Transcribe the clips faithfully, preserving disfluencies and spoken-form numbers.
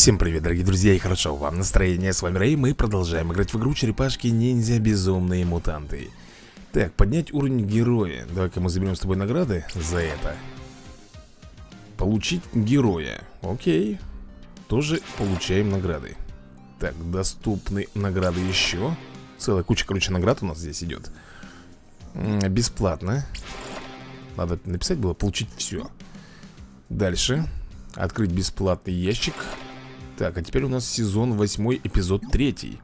Всем привет, дорогие друзья, и хорошо вам настроение. С вами Рэй, мы продолжаем играть в игру Черепашки-ниндзя Безумные Мутанты. Так, поднять уровень героя. Давай-ка мы заберем с тобой награды за это. Получить героя. Окей. Тоже получаем награды. Так, доступны награды еще. Целая куча, короче, наград у нас здесь идет. Бесплатно. Надо написать было, получить все. Дальше. Открыть бесплатный ящик. Так, а теперь у нас сезон восьмой, эпизод третий.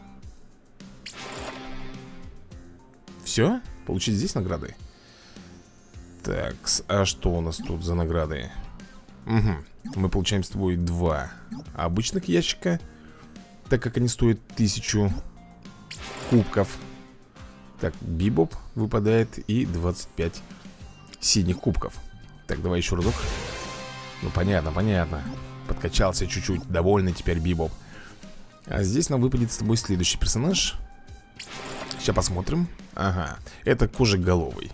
Все? Получить здесь награды? Так, а что у нас тут за награды? Угу. Мы получаем с тобой два обычных ящика, так как они стоят тысячу кубков. Так, Бибоп выпадает и двадцать пять синих кубков. Так, давай еще разок. Ну, понятно, понятно. Подкачался чуть-чуть, довольный теперь Бибоп. А здесь нам выпадет с тобой следующий персонаж. Сейчас посмотрим. Ага, это Кожеголовый.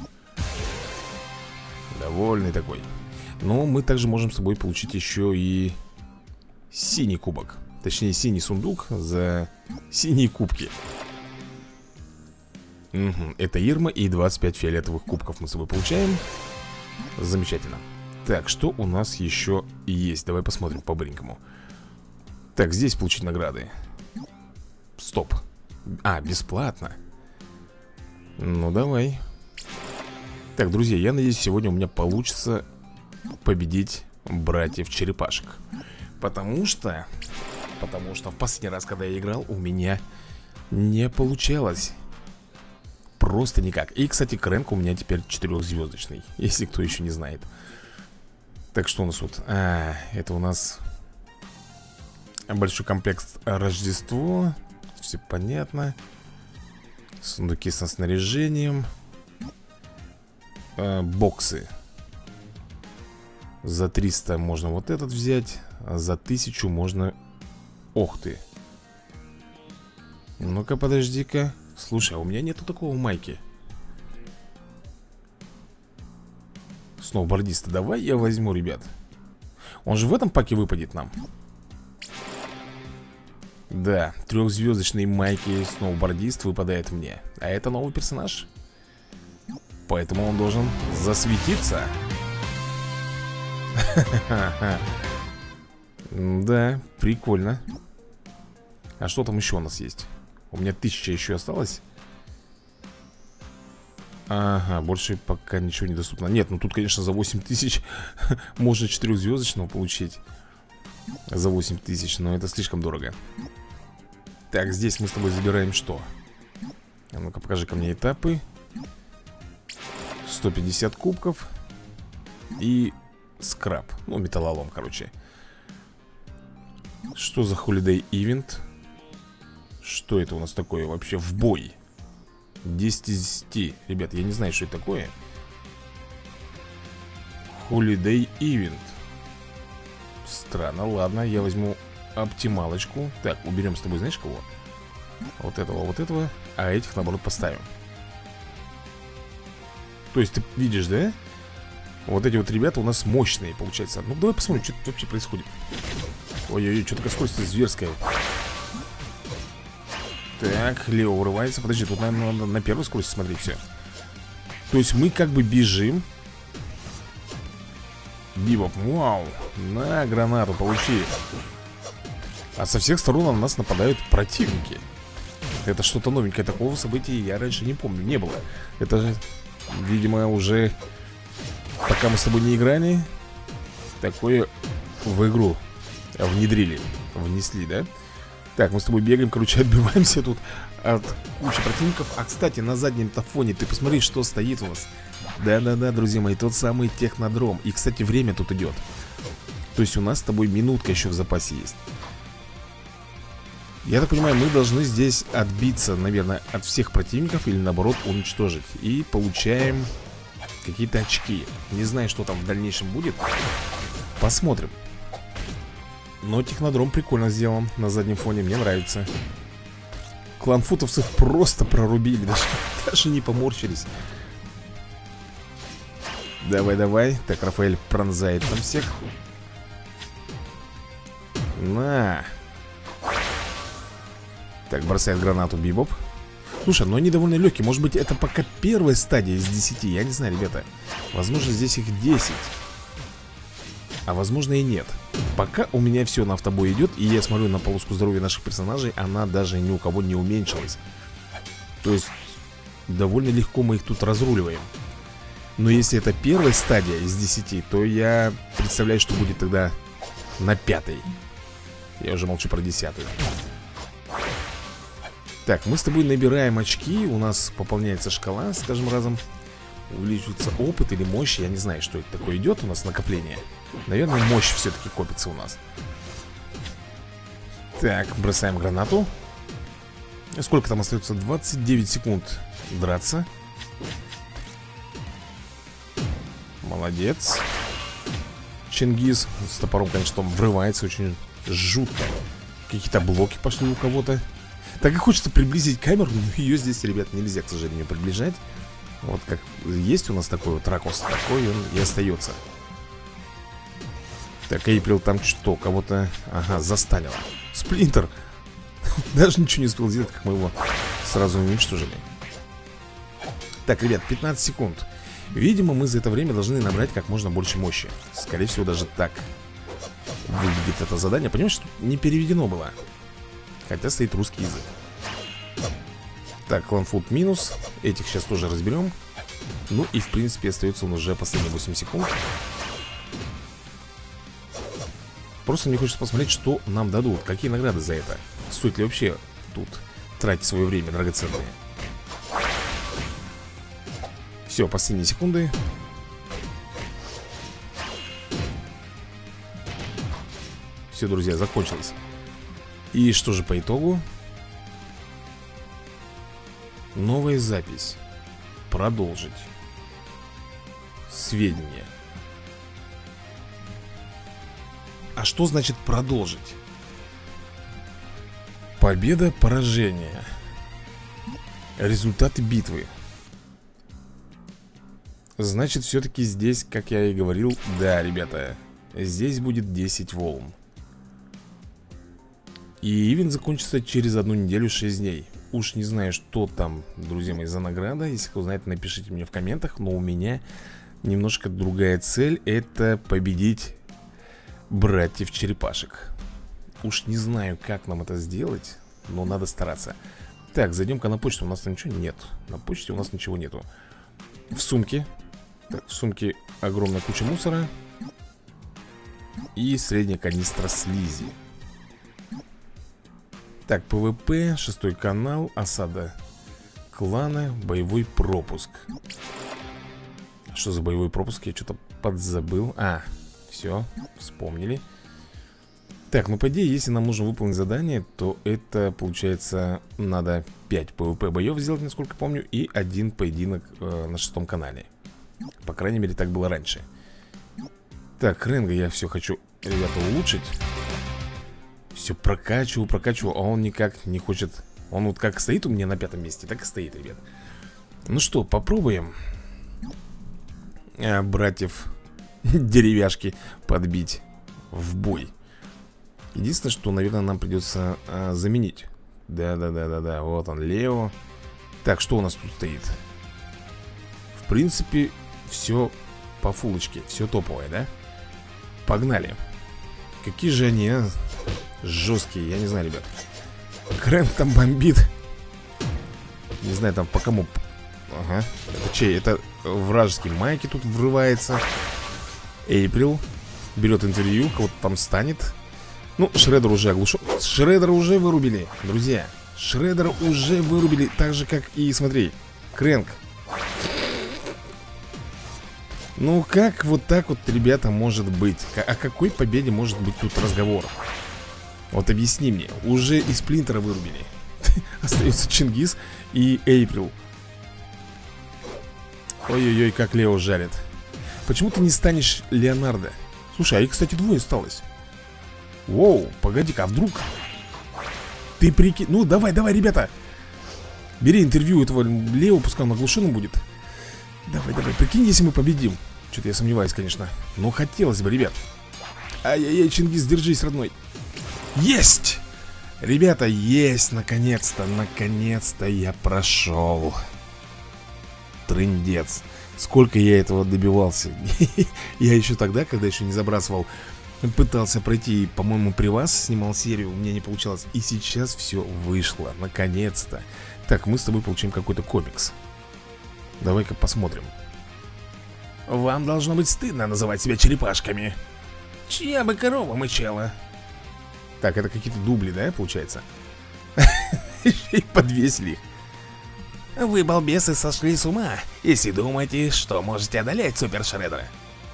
Довольный такой. Но мы также можем с тобой получить еще и синий кубок. Точнее, синий сундук за синие кубки. Угу. Это Ирма, и двадцать пять фиолетовых кубков мы с собой получаем. Замечательно. Так, что у нас еще есть? Давай посмотрим по-быренькому. Так, здесь получить награды. Стоп. А, бесплатно. Ну, давай. Так, друзья, я надеюсь, сегодня у меня получится победить братьев черепашек. Потому что... Потому что в последний раз, когда я играл, у меня не получалось. Просто никак. И, кстати, крэнк у меня теперь четырехзвездочный, если кто еще не знает. Так, что у нас тут? А, это у нас большой комплект Рождество. Все понятно. Сундуки со снаряжением. а, Боксы. За триста можно вот этот взять, а за тысячу можно... Ох ты. Ну-ка, подожди-ка. Слушай, а у меня нету такого майки. Сноубордиста, давай я возьму, ребят. Он же в этом паке выпадет нам. Да, трехзвездочный майки сноубордист выпадает мне. А это новый персонаж. Поэтому он должен засветиться. Да, прикольно. А что там еще у нас есть? У меня тысяча еще осталось. Ага, больше пока ничего не доступно. Нет, ну тут, конечно, за восемь тысяч можно четырехзвездочного получить. За восемь тысяч, но это слишком дорого. Так, здесь мы с тобой забираем что? А ну-ка, покажи ко мне этапы. сто пятьдесят кубков. И скраб. Ну, металлолом, короче. Что за Holiday Event? Что это у нас такое вообще? В бой десять из десяти. Ребят, я не знаю, что это такое. Holiday Event. Странно, ладно, я возьму оптималочку. Так, уберем с тобой, знаешь кого? Вот этого, вот этого. А этих, наоборот, поставим. То есть, ты видишь, да? Вот эти вот ребята у нас мощные, получается. Ну, давай посмотрим, что тут вообще происходит. Ой-ой-ой, что такая скорость зверская. Так, Лео вырывается. Подожди, тут, наверное, надо на первой скорости смотреть все. То есть мы как бы бежим. Бибоп, вау. На гранату, получи. А со всех сторон на нас нападают противники. Это что-то новенькое. Такого события я раньше не помню, не было. Это же, видимо, уже пока мы с тобой не играли, такое в игру внедрили. Внесли, да? Так, мы с тобой бегаем, короче, отбиваемся тут от кучи противников. А, кстати, на заднем-то фоне ты посмотри, что стоит у нас. Да-да-да, друзья мои, тот самый технодром. И, кстати, время тут идет. То есть у нас с тобой минутка еще в запасе есть. Я так понимаю, мы должны здесь отбиться, наверное, от всех противников. Или, наоборот, уничтожить. И получаем какие-то очки. Не знаю, что там в дальнейшем будет. Посмотрим. Но технодром прикольно сделан на заднем фоне, мне нравится. Кланфутовцев просто прорубили, даже, даже не поморщились. Давай, давай. Так, Рафаэль пронзает там всех. На. Так, бросает гранату Бибоп. Слушай, но они довольно легкие. Может быть, это пока первая стадия из десяти. Я не знаю, ребята. Возможно, здесь их десять. А возможно и нет. Пока у меня все на автобой идет. И я смотрю на полоску здоровья наших персонажей. Она даже ни у кого не уменьшилась. То есть, довольно легко мы их тут разруливаем. Но если это первая стадия из десяти, то я представляю, что будет тогда на пятой. Я уже молчу про десятую. Так, мы с тобой набираем очки. У нас пополняется шкала с каждым разом. Увеличивается опыт или мощь. Я не знаю, что это такое идет у нас накопление. Наверное, мощь все-таки копится у нас. Так, бросаем гранату. Сколько там остается? двадцать девять секунд драться. Молодец. Чингис с топором, конечно, там врывается очень жутко. Какие-то блоки пошли у кого-то. Так и хочется приблизить камеру, но ее здесь, ребят, нельзя, к сожалению, приближать. Вот как есть у нас такой вот ракурс, такой он и остается. Так, Эйприл там что, кого-то, ага, застанила. Сплинтер даже ничего не успел сделать, как мы его сразу уничтожили. Так, ребят, пятнадцать секунд. Видимо, мы за это время должны набрать как можно больше мощи. Скорее всего, даже так выглядит это задание. Понимаешь, что не переведено было. Хотя стоит русский язык. Так, кланфуд минус. Этих сейчас тоже разберем. Ну и в принципе остается у нас уже последние восемь секунд. Просто мне хочется посмотреть, что нам дадут. Какие награды за это. Стоит ли вообще тут тратить свое время драгоценное. Все, последние секунды. Все, друзья, закончилось. И что же по итогу? Новая запись. Продолжить. Сведения. А что значит продолжить? Победа, поражение. Результаты битвы. Значит, все-таки здесь, как я и говорил, да, ребята, здесь будет десять волн. И ивент закончится через одну неделю, шесть дней. Уж не знаю, что там, друзья мои, за награда. Если кто знает, напишите мне в комментах. Но у меня немножко другая цель. Это победить братьев-черепашек. Уж не знаю, как нам это сделать, но надо стараться. Так, зайдем-ка на почту. У нас там ничего нет. На почте у нас ничего нету. В сумке. Так, в сумке огромная куча мусора. И средняя канистра слизи. Так, ПВП, шестой канал, осада клана, боевой пропуск. Что за боевой пропуск? Я что-то подзабыл. А, все, вспомнили. Так, ну по идее, если нам нужно выполнить задание, то это, получается, надо пять ПВП боев сделать, насколько помню, и один поединок э, на шестом канале. По крайней мере, так было раньше. Так, Ренга я все хочу, ребята, улучшить. Все прокачиваю, прокачиваю, а он никак не хочет. Он вот как стоит у меня на пятом месте, так и стоит, ребят. Ну что, попробуем а, братьев деревяшки подбить в бой. Единственное, что, наверное, нам придется а, заменить. Да-да-да-да-да, вот он, Лео. Так, что у нас тут стоит? В принципе, все по фулочке, все топовое, да? Погнали. Какие же они, а? Жесткие, я не знаю, ребят. Крэнк там бомбит. Не знаю, там по кому. Ага, это чей? Это вражеский. Майки тут врывается. Эйприл берет интервью, кого-то там станет. Ну, Шреддер уже оглушен. Шреддера уже вырубили, друзья. Шреддера уже вырубили. Так же, как и, смотри, Крэнк. Ну, как вот так вот, ребята, может быть? О какой победе может быть тут разговор? Вот объясни мне. Уже и Сплинтера вырубили. Остается Чингис и Эйприл. Ой-ой-ой, как Лео жарит. Почему ты не станешь Леонардо? Слушай, а их, кстати, двое осталось. Воу, погоди-ка, а вдруг? Ты прикинь... Ну, давай, давай, ребята. Бери интервью этого Лео, пускай он оглушенным будет. Давай, давай, прикинь, если мы победим. Что-то я сомневаюсь, конечно. Но хотелось бы, ребят. Ай-яй-яй, Чингис, держись, родной. Есть! Ребята, есть! Наконец-то, наконец-то я прошел. Трындец. Сколько я этого добивался. Я еще тогда, когда еще не забрасывал, пытался пройти, по-моему, при вас снимал серию, у меня не получалось. И сейчас все вышло, наконец-то. Так, мы с тобой получим какой-то комикс. Давай-ка посмотрим. Вам должно быть стыдно называть себя черепашками. Чья бы корова мычала. Так, это какие-то дубли, да, получается? И подвесили их. Вы, балбесы, сошли с ума, если думаете, что можете одолеть Супер Шреддера.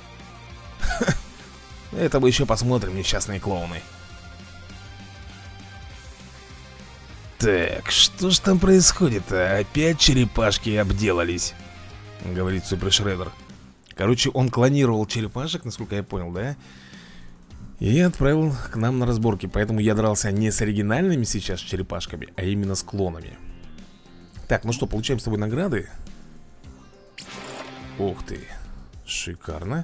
Это мы еще посмотрим, несчастные клоуны. Так, что ж там происходит-то? Опять черепашки обделались, говорит Супер Шреддер. Короче, он клонировал черепашек, насколько я понял, да? И отправил к нам на разборки. Поэтому я дрался не с оригинальными сейчас черепашками, а именно с клонами. Так, ну что, получаем с тобой награды. Ух ты, шикарно.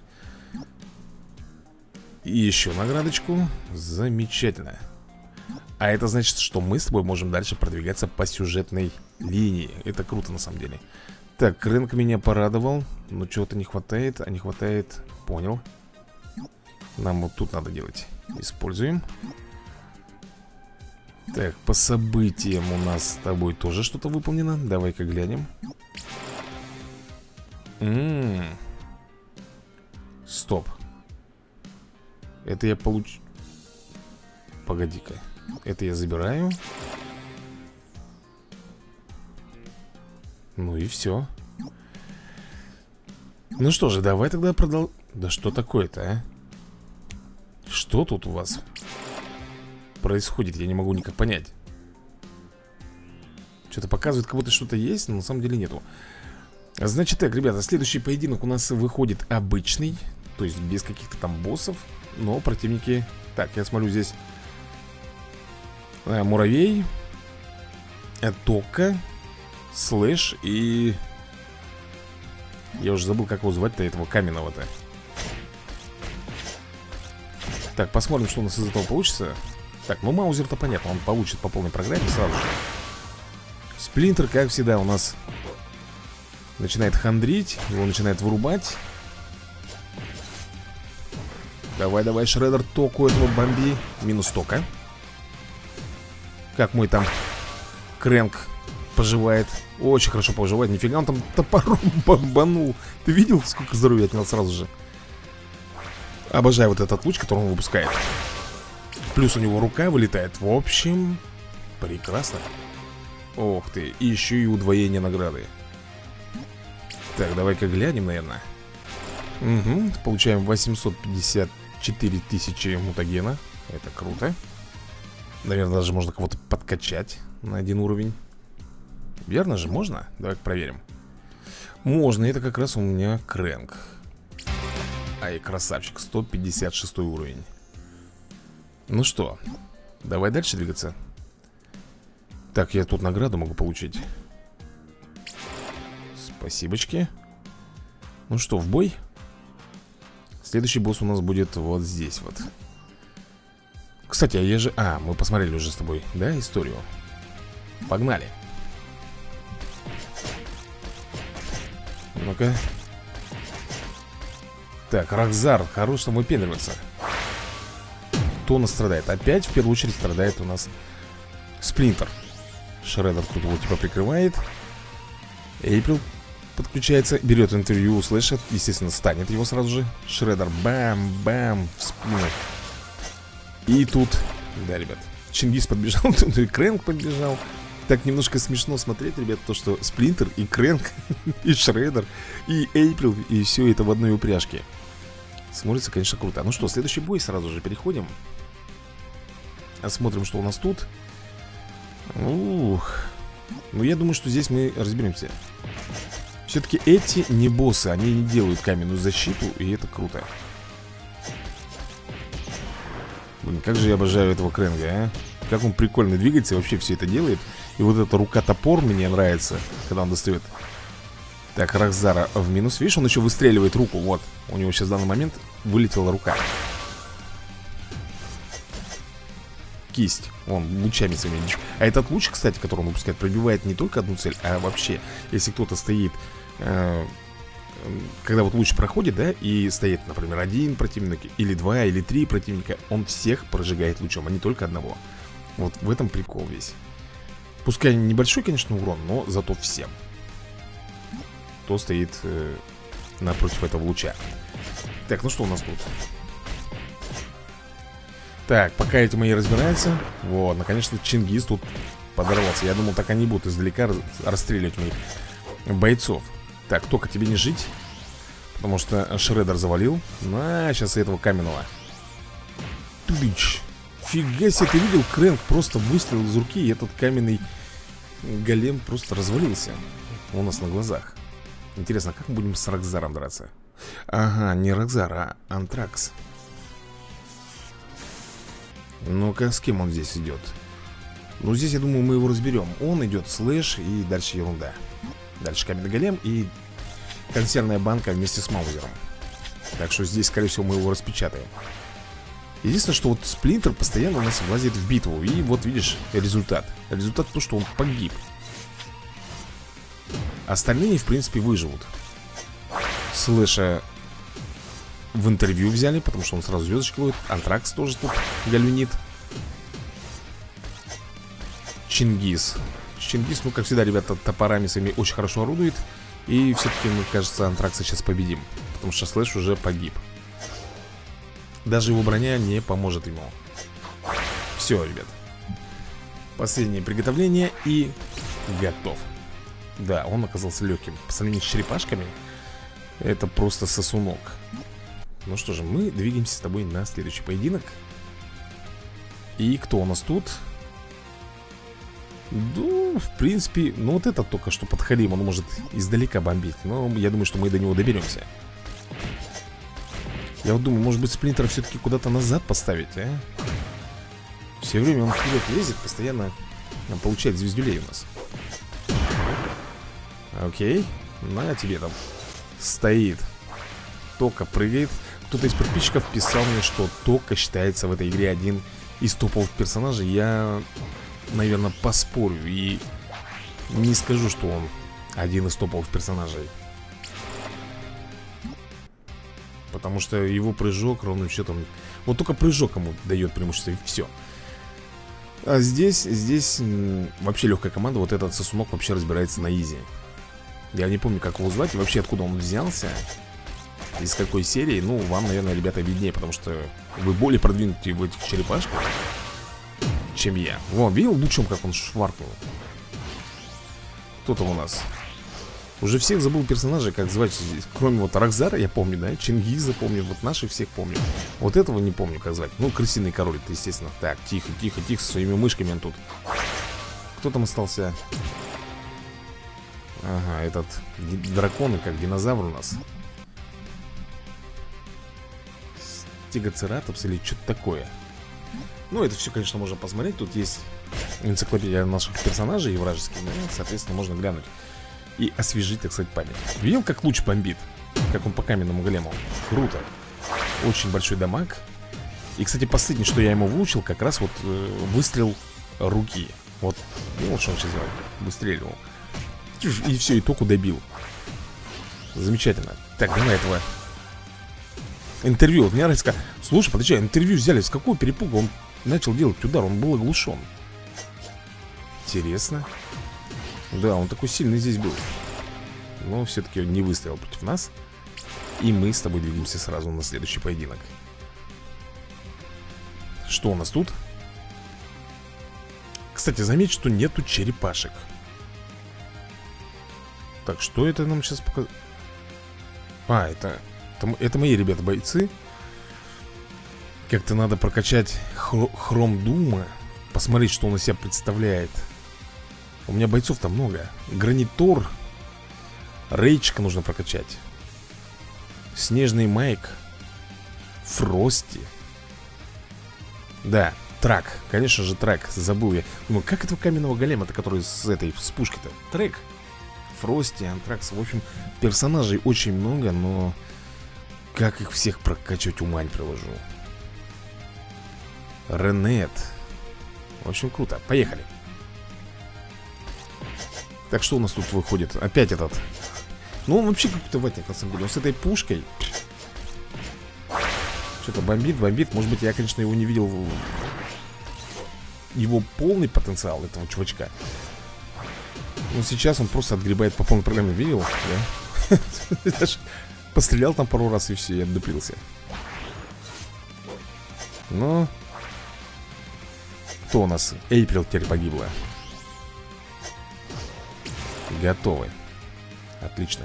И еще наградочку. Замечательно. А это значит, что мы с тобой можем дальше продвигаться по сюжетной линии. Это круто на самом деле. Так, Крэнк меня порадовал. Но чего-то не хватает. А не хватает, понял. Нам вот тут надо делать. Используем. Так, по событиям у нас с тобой тоже что-то выполнено. Давай-ка глянем. М-м-м. Стоп. Это я получу... Погоди-ка. Это я забираю. Ну и все. Ну что же, давай тогда продол... Да что такое-то, а? Что тут у вас происходит? Я не могу никак понять. Что-то показывает, как будто что-то есть, но на самом деле нету. Значит так, ребята, следующий поединок у нас выходит обычный. То есть без каких-то там боссов. Но противники... Так, я смотрю здесь а, Муравей, а, Тока, Слэш и... Я уже забыл, как его звать-то, этого каменного-то. Так, посмотрим, что у нас из этого получится. Так, ну Маузер-то понятно, он получит по полной программе сразу же. Сплинтер, как всегда, у нас начинает хандрить, его начинает вырубать. Давай, давай, Шреддер, Току этого бомби. Минус Тока. Как мой там Крэнк поживает. Очень хорошо поживает. Нифига, он там топором бомбанул. Ты видел, сколько здоровья отнял сразу же? Обожаю вот этот луч, который он выпускает. Плюс у него рука вылетает. В общем, прекрасно. Ох ты, и еще и удвоение награды. Так, давай-ка глянем, наверное. Угу, получаем восемьсот пятьдесят четыре тысячи мутагена. Это круто. Наверное, даже можно кого-то подкачать на один уровень. Верно же, можно? Давай-ка проверим. Можно, это как раз у меня Крэнк. Ай, красавчик, сто пятьдесят шестой уровень. Ну что, давай дальше двигаться. Так, я тут награду могу получить. Спасибочки. Ну что, в бой? Следующий босс у нас будет вот здесь вот. Кстати, а я же... А, мы посмотрели уже с тобой, да, историю? Погнали. Ну-ка. Так, Рокзар, хорош там выпендриваться. Кто у нас страдает? Опять в первую очередь страдает у нас Сплинтер. Шреддер тут его типа прикрывает. Эйприл подключается, берет интервью у Слэша. Естественно, станет его сразу же. Шреддер бам-бам в спину. И тут, да, ребят, Чингис подбежал, тут и Крэнк подбежал. Так немножко смешно смотреть, ребят, то, что Сплинтер и Крэнк, и Шреддер, и Эйприл, и все это в одной упряжке. Смотрится, конечно, круто. Ну что, следующий бой, сразу же переходим. Осмотрим, что у нас тут. Ух. Ну, я думаю, что здесь мы разберемся. Все-таки эти не боссы, они не делают каменную защиту, и это круто. Блин, как же я обожаю этого Крэнга, а? Как он прикольно двигается и вообще все это делает. И вот эта рука-топор мне нравится, когда он достает. Так, Рокзара в минус. Видишь, он еще выстреливает руку. Вот, у него сейчас в данный момент вылетела рука. кисть. Он лучами своими. А этот луч, кстати, который он выпускает, пробивает не только одну цель, а вообще, если кто-то стоит, э, когда вот луч проходит, да, и стоит, например, один противник, или два, или три противника, он всех прожигает лучом, а не только одного. Вот в этом прикол весь. Пускай небольшой, конечно, урон, но зато всем, кто стоит э, напротив этого луча. Так, ну что у нас тут? Так, пока эти мои разбираются. Вот, наконец-то Чингис тут подорвался. Я думал, так они будут издалека расстреливать моих бойцов. Так, только тебе не жить, потому что Шреддер завалил. На, сейчас и этого каменного. Тыч. Фига себе, ты видел? Крэнк просто выстрелил из руки, и этот каменный голем просто развалился у нас на глазах. Интересно, как мы будем с Рокзаром драться? Ага, не Рокзар, а Антракс. Ну-ка, с кем он здесь идет? Ну, здесь, я думаю, мы его разберем. Он идет слэш и дальше ерунда. Дальше каменный голем и консервная банка вместе с Маузером. Так что здесь, скорее всего, мы его распечатаем. Единственное, что вот Сплинтер постоянно у нас влазит в битву. И вот видишь результат. Результат то, что он погиб. Остальные, в принципе, выживут. Слэша в интервью взяли, потому что он сразу звездочки ловит. Антракс тоже тут галюнит. Чингис. Чингис, ну, как всегда, ребята, топорами своими очень хорошо орудует. И все-таки, мне кажется, Антракса сейчас победим, потому что Слэш уже погиб. Даже его броня не поможет ему. Все, ребят. Последнее приготовление и готов. Да, он оказался легким. По сравнению с черепашками, это просто сосунок. Ну что же, мы двигаемся с тобой на следующий поединок. И кто у нас тут? Ну, в принципе, ну вот этот только что подходим. Он может издалека бомбить. Но я думаю, что мы до него доберемся. Я вот думаю, может быть, Сплинтера все-таки куда-то назад поставить, а? Все время он вперед лезет, постоянно получает звездюлей у нас. Окей. На тебе там стоит. Тока прыгает. Кто-то из подписчиков писал мне, что Тока считается в этой игре один из топовых персонажей. Я, наверное, поспорю и не скажу, что он один из топовых персонажей. Потому что его прыжок ровным счетом... Вот только прыжок ему дает преимущество, и все. А здесь, здесь вообще легкая команда. Вот этот сосунок вообще разбирается на изи. Я не помню, как его звать и вообще откуда он взялся, из какой серии. Ну, вам, наверное, ребята, виднее, потому что вы более продвинуты в этих черепашках, чем я. Вон, видел лучом, как он шваркнул? Кто там у нас? Уже всех забыл персонажей, как звать. Кроме вот Рокзара, я помню, да? Чингиза помню, вот наших всех помню. Вот этого не помню, как звать. Ну, крысиный король, это естественно. Так, тихо, тихо, тихо, со своими мышками он тут. Кто там остался? Ага, этот дракон, как динозавр у нас. Стегоцератопс или что-то такое. Ну, это все, конечно, можно посмотреть. Тут есть энциклопедия наших персонажей и вражеских. Ну, соответственно, можно глянуть и освежить, так сказать, память. Видел, как луч бомбит? Как он по каменному голему? Круто. Очень большой дамаг. И, кстати, последнее, что я ему выучил, как раз вот э, выстрел руки. Вот, видел, что он сейчас делал? Выстреливал. И все, и току добил. Замечательно. Так, давай этого интервью. Вот мне нравится. Слушай, подожди, интервью взяли. С какого перепуга он начал делать удар? Он был оглушен. Интересно. Да, он такой сильный здесь был. Но все-таки не выстрелил против нас. И мы с тобой двигаемся сразу на следующий поединок. Что у нас тут? Кстати, заметь, что нету черепашек. Так, что это нам сейчас показывает? А, это, это, это мои, ребята, бойцы. Как-то надо прокачать хр Хром Дума. Посмотреть, что он из себя представляет. У меня бойцов там много. Гранитор. Рейчика нужно прокачать. Снежный Майк. Фрости. Да, Трак. Конечно же, Трак. Забыл я. Ну, как этого каменного голема-то, который с этой, с пушкой-то? Трек. Фрости, Антракс. В общем, персонажей очень много, но как их всех прокачивать, ума не приложу. Ренет. В общем, круто, поехали. Так, что у нас тут выходит? Опять этот. Ну, он вообще какой-то ватник, на самом деле. Он с этой пушкой что-то бомбит, бомбит. Может быть, я, конечно, его не видел. Его полный потенциал этого чувачка. Но сейчас он просто отгребает по полной программе. Видел? Да? Даже пострелял там пару раз и все, и отдуплился. Ну, кто у нас? Эйприл теперь погибла. Готовы. Отлично.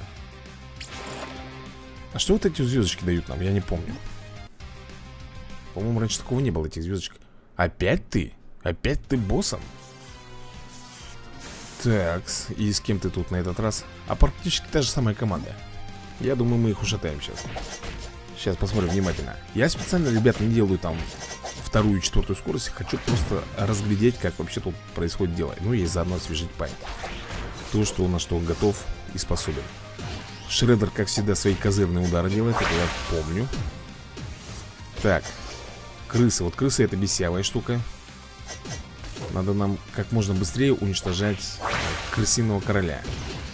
А что вот эти звездочки дают нам? Я не помню. По-моему, раньше такого не было, этих звездочек. Опять ты? Опять ты боссом? Такс, и с кем ты тут на этот раз? А практически та же самая команда. Я думаю, мы их ушатаем сейчас. Сейчас посмотрим внимательно. Я специально, ребят, не делаю там вторую и четвертую скорость. Хочу просто разглядеть, как вообще тут происходит дело. Ну и заодно освежить память. То, что на что он готов и способен. Шреддер, как всегда, свои козырные удары делает. Это я помню. Так. Крысы. Вот крысы — это бесявая штука. Надо нам как можно быстрее уничтожать крысиного короля.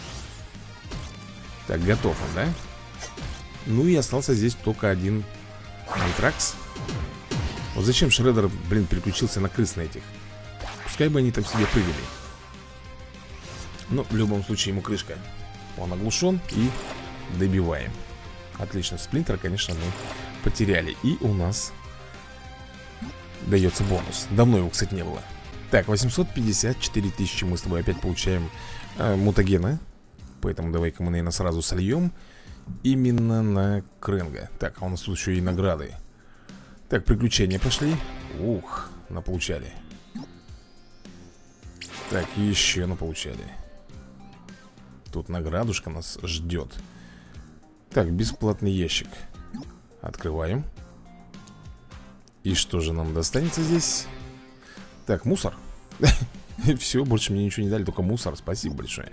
Так, готов он, да? Ну и остался здесь только один антракс. Вот зачем Шреддер, блин, переключился на крыс на этих? Пускай бы они там себе прыгали. Но в любом случае ему крышка. Он оглушен и добиваем. Отлично, Сплинтера, конечно, мы потеряли. И у нас дается бонус. Давно его, кстати, не было. Так, восемьсот пятьдесят четыре тысячи мы с тобой опять получаем э, мутагена. Поэтому давай-ка мы, наверное, сразу сольем именно на Кренга. Так, а у нас тут еще и награды. Так, приключения пошли. Ух, наполучали. Так, еще наполучали. Тут наградушка нас ждет. Так, бесплатный ящик. Открываем. И что же нам достанется здесь? Так, мусор. Все, больше мне ничего не дали, только мусор. Спасибо большое.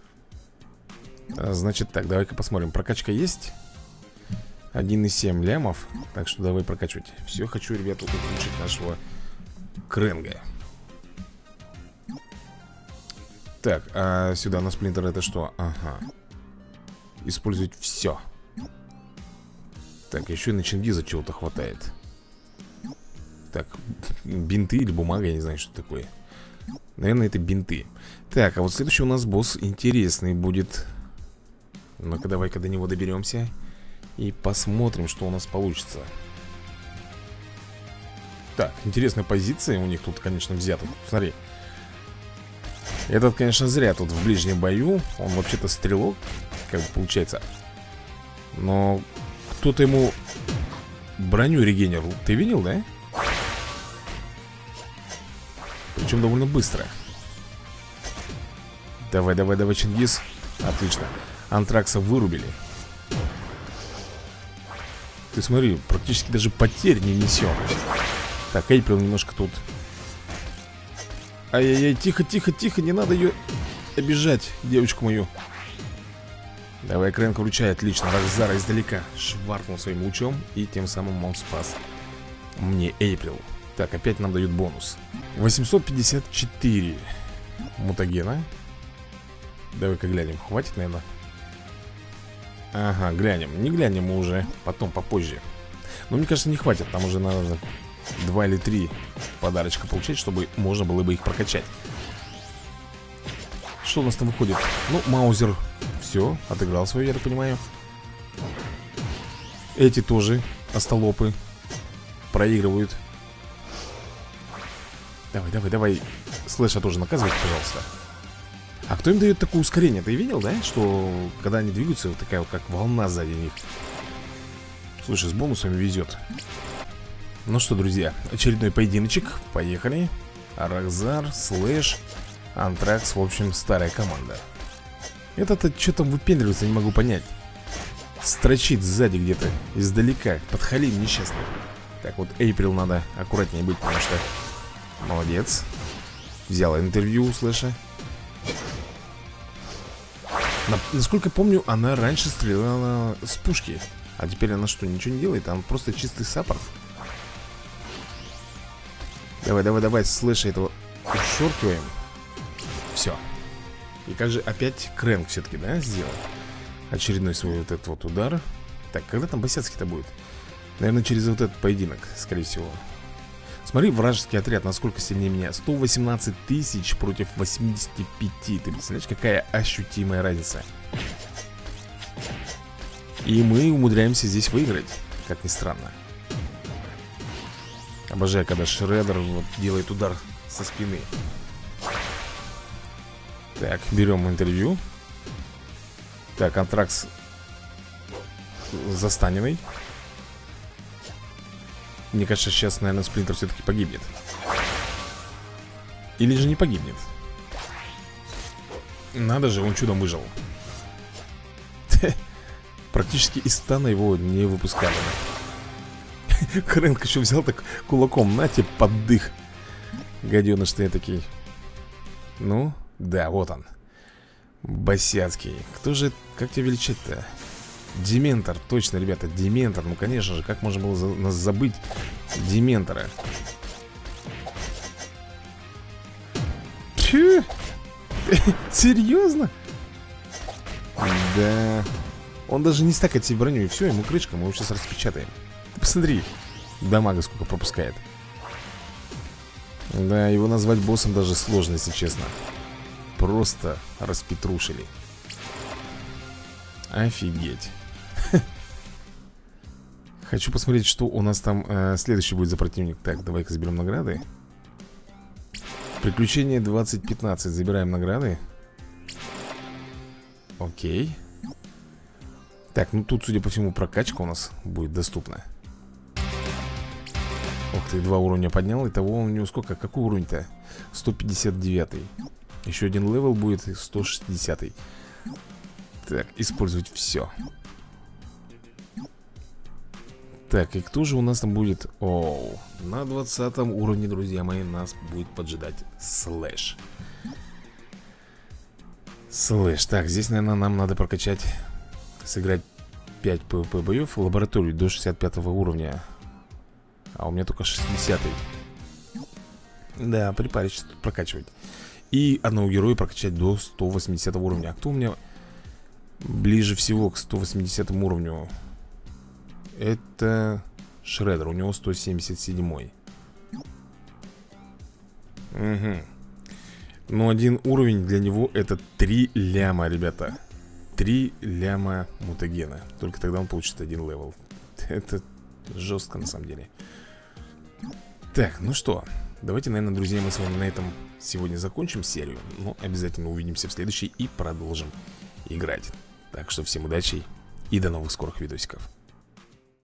Значит так, давай-ка посмотрим. Прокачка есть? один и семь лямов. Так что давай прокачивать. Все, хочу, ребята, улучшить нашего Кренга. Так, а сюда на Сплинтер это что? Ага. Использовать все. Так, еще и на Чингиза чего-то хватает. Так, бинты или бумага, я не знаю, что такое. Наверное, это бинты. Так, а вот следующий у нас босс интересный будет. Ну-ка, давай-ка до него доберемся и посмотрим, что у нас получится. Так, интересная позиция у них тут, конечно, взята. Смотри. Этот, конечно, зря тут в ближнем бою. Он вообще-то стрелок, как бы получается. Но кто-то ему броню регенерил. Ты видел, да? Причем довольно быстро. Давай, давай, давай, Чингис. Отлично. Антракса вырубили. Ты смотри, практически даже потерь не несем. Так, Эйприл немножко тут. Ай-яй-яй, тихо, тихо, тихо. Не надо ее обижать, девочку мою. Давай, Кренк, вручай, отлично. Рокзара издалека шваркнул своим лучом. И тем самым он спас мне Эйприл. Так, опять нам дают бонус. Восемьсот пятьдесят четыре мутагена. Давай-ка глянем, хватит, наверное. Ага, глянем, не глянем мы уже. Потом, попозже. Но мне кажется, не хватит, там уже надо два или три подарочка получать, чтобы можно было бы их прокачать. Что у нас там выходит? Ну, Маузер, все, отыграл свою, я так понимаю. Эти тоже остолопы проигрывают. Давай, давай, давай. Слэша тоже наказывайте, пожалуйста. А кто им дает такое ускорение? Ты видел, да? Что когда они двигаются, вот такая вот как волна сзади них. Слушай, с бонусами везет. Ну что, друзья, очередной поединочек. Поехали. Рокзар, Слэш, Антракс, в общем, старая команда. Этот-то что там выпендривается, не могу понять. Строчит сзади где-то, издалека. Подхалим несчастный. Так, вот Эйприл надо аккуратнее быть, потому что... Молодец. Взяла интервью у Слэша. Насколько помню, она раньше стреляла с пушки. А теперь она что, ничего не делает? Она просто чистый саппорт. Давай, давай, давай, Слэша этого Зашоркиваем. Все. И как же опять Крэнк все-таки, да, сделал очередной свой вот этот вот удар. Так, когда там Басяцкий-то будет? Наверное, через вот этот поединок, скорее всего. Смотри, вражеский отряд, насколько сильнее меня. Сто восемнадцать тысяч против восьмидесяти пяти. Ты представляешь, какая ощутимая разница? И мы умудряемся здесь выиграть, как ни странно. Обожаю, когда Шреддер вот делает удар со спины. Так, берем интервью. Так, Антракс застаненный. Мне кажется, сейчас, наверное, Сплинтер все-таки погибнет. Или же не погибнет. Надо же, он чудом выжил. Практически из стана его не выпускали. Крэнк еще взял так кулаком. На тебе поддых. Гаденыш ты такой. Ну, да, вот он. Басяцкий. Кто же, как тебя величать-то? Дементор, точно, ребята, Дементор. Ну, конечно же, как можно было за нас забыть Дементора? Че? Серьезно? Да. Он даже не стакает себе броню. И все, ему крышка, мы его сейчас распечатаем. Ты посмотри, дамага сколько пропускает. Да, его назвать боссом даже сложно, если честно. Просто распетрушили. Офигеть. Хочу посмотреть, что у нас там э, следующий будет за противник. Так, давай-ка заберем награды. Приключение двадцать пятнадцать. Забираем награды. Окей. Так, ну тут, судя по всему, прокачка у нас будет доступна. Ух ты, два уровня поднял. Итого у него сколько? Какой уровень-то? сто пятьдесят девятый. Еще один левел будет, сто шестидесятый. Так, использовать все. Так, и кто же у нас там будет? Оу, на двадцатом уровне, друзья мои, нас будет поджидать Слэш. Слэш, так, здесь, наверное, нам надо прокачать. Сыграть пять пэ вэ пэ боев в лабораторию до шестьдесят пятого уровня. А у меня только шестидесятый. Да, припарить, тут прокачивать. И одного героя прокачать до сто восьмидесятого уровня. А кто у меня ближе всего к сто восьмидесятому уровню? Это Шреддер, у него сто семьдесят седьмой. Угу. Но один уровень для него это три ляма, ребята. Три ляма мутагена. Только тогда он получит один левел. Это жестко на самом деле. Так, ну что, давайте, наверное, друзья, мы с вами на этом сегодня закончим серию. Но обязательно увидимся в следующей и продолжим играть. Так что всем удачи и до новых скорых видосиков.